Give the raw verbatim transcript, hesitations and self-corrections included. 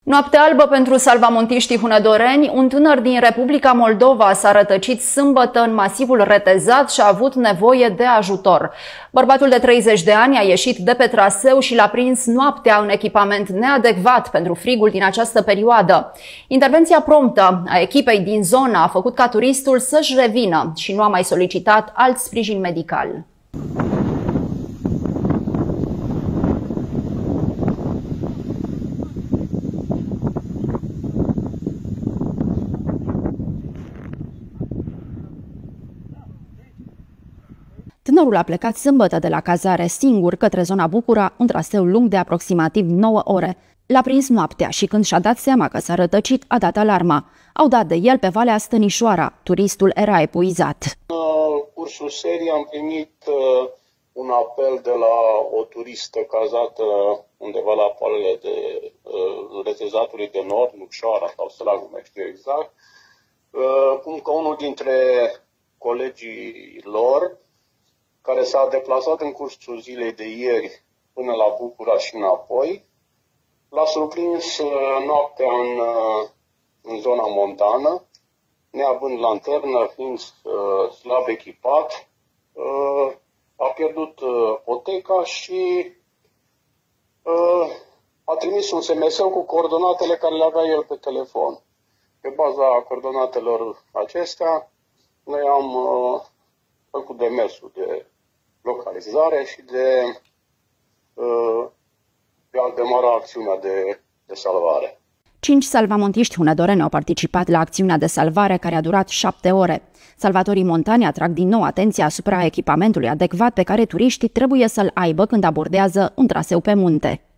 Noapte albă pentru salvamontiștii hunădoreni. Un tânăr din Republica Moldova s-a rătăcit sâmbătă în masivul Retezat și a avut nevoie de ajutor. Bărbatul de treizeci de ani a ieșit de pe traseu și l-a prins noaptea în echipament neadecvat pentru frigul din această perioadă. Intervenția promptă a echipei din zonă a făcut ca turistul să-și revină și nu a mai solicitat alt sprijin medical. Tânărul a plecat sâmbătă de la cazare singur către zona Bucura, un traseu lung de aproximativ nouă ore. L-a prins noaptea și când și-a dat seama că s-a rătăcit, a dat alarma. Au dat de el pe Valea Stănișoara. Turistul era epuizat. În cursul serii am primit uh, un apel de la o turistă cazată undeva la poalele de uh, Retezatului de Nord, Nucșoara sau Sălagul, nu mai știu exact, uh, cum că unul dintre colegii lor, care s-a deplasat în cursul zilei de ieri până la Bucura și înapoi, l-a surprins noaptea în, în zona montană, neavând lanternă, fiind uh, slab echipat, uh, a pierdut uh, poteca și uh, a trimis un S M S cu coordonatele care le avea el pe telefon. Pe baza coordonatelor acestea, noi am uh, făcut demersul de localizare și de, de a demara acțiunea de, de salvare. Cinci salvamontiști hunădoreni au participat la acțiunea de salvare care a durat șapte ore. Salvatorii montani atrag din nou atenția asupra echipamentului adecvat pe care turiștii trebuie să-l aibă când abordează un traseu pe munte.